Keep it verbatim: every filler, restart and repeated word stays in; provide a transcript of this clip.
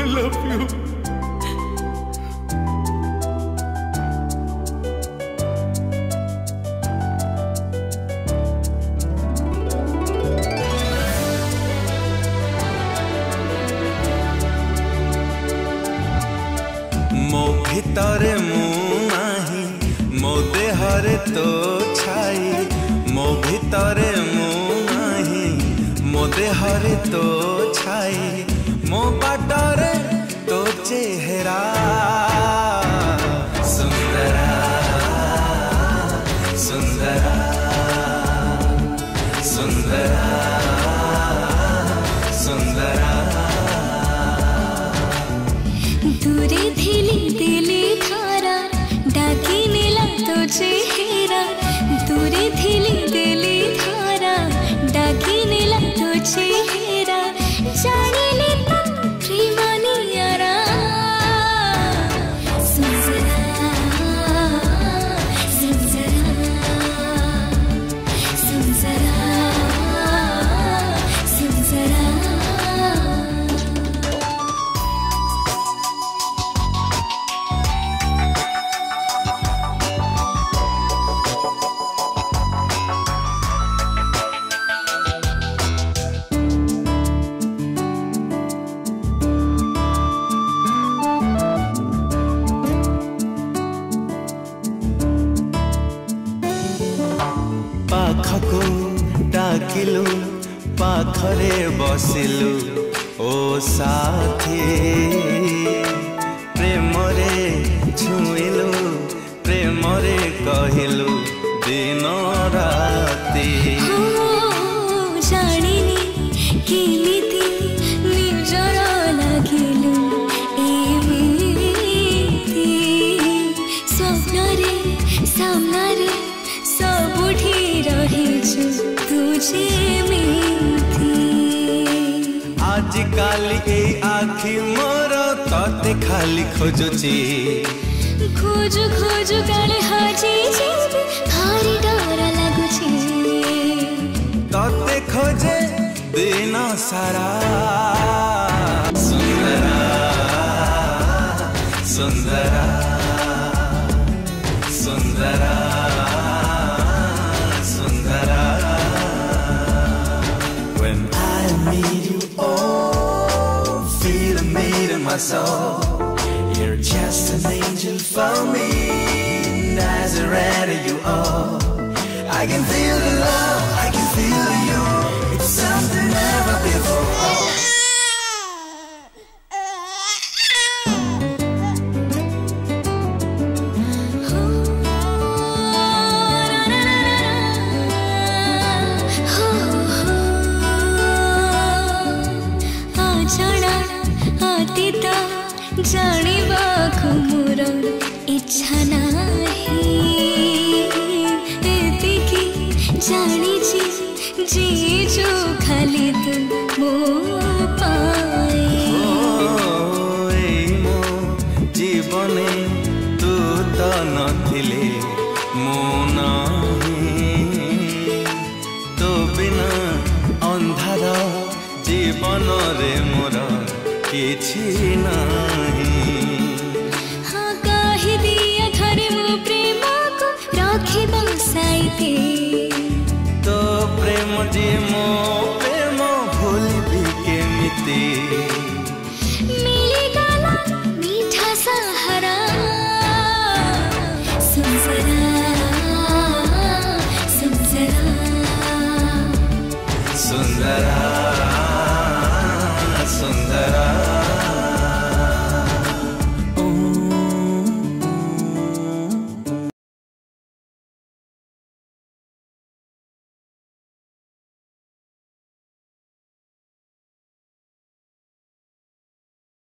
I love you. मो भितरे मु नाही मो देहरे तो छाई मो भितरे मु नाही मो देहरे तो छाई मो बाटरे तो चेहरा सुंदरा सुंदरा सुंदरा सुंदरा दूरे थिली दिली थारा डाकी नीला तो चेहरा दूरे थिली दिली थारा डाकी नीला तो चेहरा जाने ले प्रेमानी यारा सुंदरा सुंदरा सुंदरा सुंदरा पाखको डाकिलु पाखरे बसिलु ओ साथी प्रेमरे छुइलु प्रेमरे कहिलु दिन राती जानिनी केमिति निजर लागिलु एमिति स्वप्नरे सामनारे सबुठी रहिछु तुझे मिथि आज काली ए आखि मोर तते खाली खोजुची खोजु खोजु काले हाजी जेबे भारी डर लागुची तते खोजे दिन सारा सुंदरा सुंदरा सुंदरा my soul, you're just an angel for me. Nazareth, you are. I can feel the love, I can feel you. It's something never before. जानिबाकु मोर इच्छा नाही एतिकी जानिछि जे जो खाली तू मो पाए ए मो जीवने तू तो नथिले मो नाही तो बिना अंधार जीवन रे मोर किछि नाही हाँ कहि दिया घरे मो प्रेम को राखी बसाइते तो प्रेम जी मो प्रेम भूल भी केमिति।